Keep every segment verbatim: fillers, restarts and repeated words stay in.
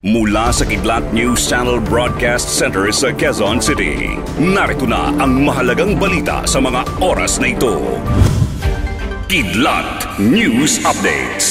Mula sa Kidlat News Channel Broadcast Center sa Quezon City, narito na ang mahalagang balita sa mga oras na ito. Kidlat News Updates.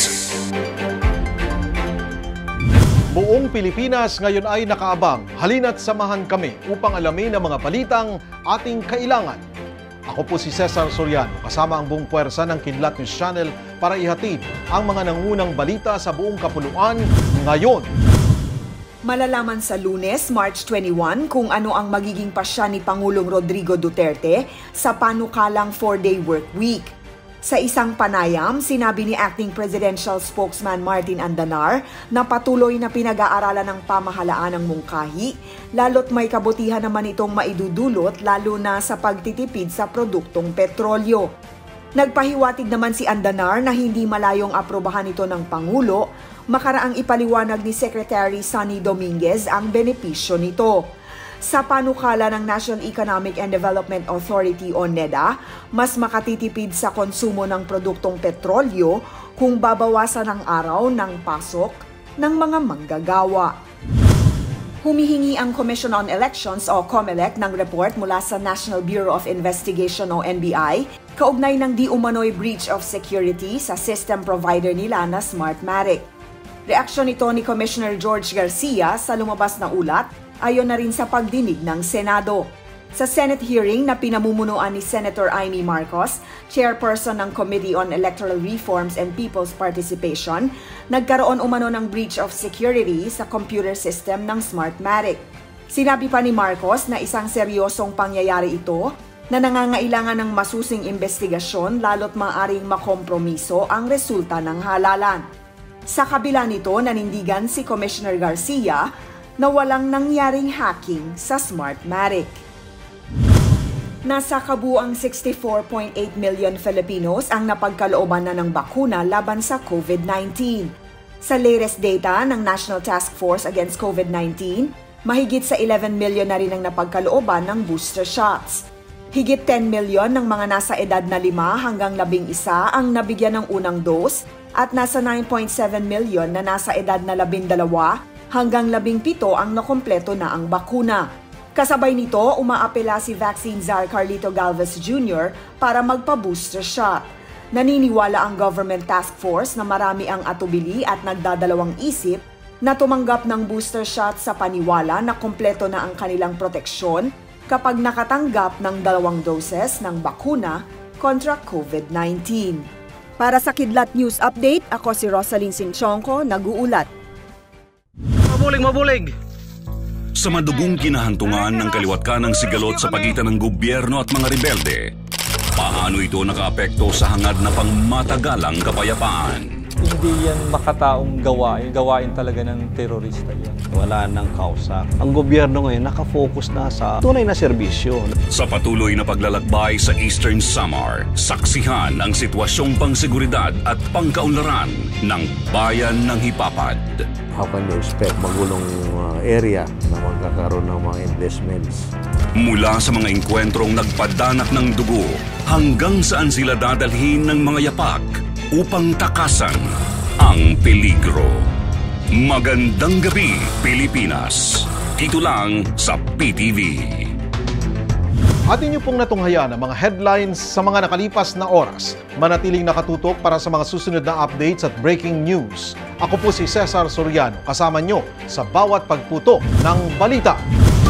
Buong Pilipinas ngayon ay nakaabang. Halina't samahan kami upang alamin ang mga balitang ating kailangan. Ako po si Cesar Soriano, kasama ang buong puwersa ng Kidlat News Channel para ihatid ang mga nangunang balita sa buong kapuluan ngayon. Malalaman sa Lunes, March twenty-one, kung ano ang magiging pasya ni Pangulong Rodrigo Duterte sa panukalang four-day work week. Sa isang panayam, sinabi ni Acting Presidential Spokesman Martin Andanar na patuloy na pinag-aaralan ng pamahalaan ng mungkahi, lalo't may kabutihan naman itong maidudulot lalo na sa pagtitipid sa produktong petrolyo. Nagpahiwatig naman si Andanar na hindi malayong aprobahan ito ng Pangulo, makaraang ipaliwanag ni Secretary Sonny Dominguez ang benepisyo nito. Sa panukala ng National Economic and Development Authority o NEDA, mas makatitipid sa konsumo ng produktong petrolyo kung babawasan ang araw ng pasok ng mga manggagawa. Humihingi ang Commission on Elections o COMELEC ng report mula sa National Bureau of Investigation o N B I kaugnay ng di umano'y breach of security sa system provider nila na Smartmatic. Reaksyon nito ni Commissioner George Garcia sa lumabas na ulat ayon na rin sa pagdinig ng Senado. Sa Senate hearing na pinamumunuan ni Senator Amy Marcos, chairperson ng Committee on Electoral Reforms and People's Participation, nagkaroon umano ng breach of security sa computer system ng Smartmatic. Sinabi pa ni Marcos na isang seryosong pangyayari ito na nangangailangan ng masusing investigasyon lalo't maaaring makompromiso ang resulta ng halalan. Sa kabila nito, nanindigan si Commissioner Garcia na walang nangyaring hacking sa Smartmatic. Nasa kabuuang sixty-four point eight million Filipinos ang napagkalooban na ng bakuna laban sa COVID nineteen. Sa latest data ng National Task Force Against COVID nineteen, mahigit sa eleven million na rin ang napagkalooban ng booster shots. Higit ten million ng mga nasa edad na lima hanggang labing isa ang nabigyan ng unang dose at nasa nine point seven million na nasa edad na labindalawa hanggang labing pito ang nakompleto na ang bakuna. Kasabay nito, umaapela si Vaccine Czar Carlito Galvez Junior para magpa-booster shot. Naniniwala ang Government Task Force na marami ang atubili at nagdadalawang isip na tumanggap ng booster shot sa paniwala na kompleto na ang kanilang proteksyon kapag nakatanggap ng dalawang doses ng bakuna kontra COVID nineteen. Para sa Kidlat News Update, ako si Rosalyn Sinchonko, nag-uulat. Mabulig, mabulig! Sa madugong kinahantungan ng kaliwatkanang sigalot sa pagitan ng gobyerno at mga rebelde, paano ito nakaapekto sa hangad na pangmatagalang kapayapaan? Hindi yan makataong gawain. Gawain talaga ng terorista yan. Wala nang kausa. Ang gobyerno ngayon nakafocus na sa tunay na serbisyo. Sa patuloy na paglalakbay sa Eastern Samar, saksihan ang sitwasyong pangseguridad at pangkaunlaran ng bayan ng Hipapad. How can you expect magulong uh, area na magkakaroon ng mga investments? Mula sa mga engkwentrong nagpadanak ng dugo hanggang saan sila dadalhin ng mga yapak upang takasan ang peligro. Magandang gabi, Pilipinas. Dito lang sa P T V. Atin niyo pong natunghayan ang mga headlines sa mga nakalipas na oras. Manatiling nakatutok para sa mga susunod na updates at breaking news. Ako po si Cesar Soriano, kasama niyo sa bawat pagputok ng balita.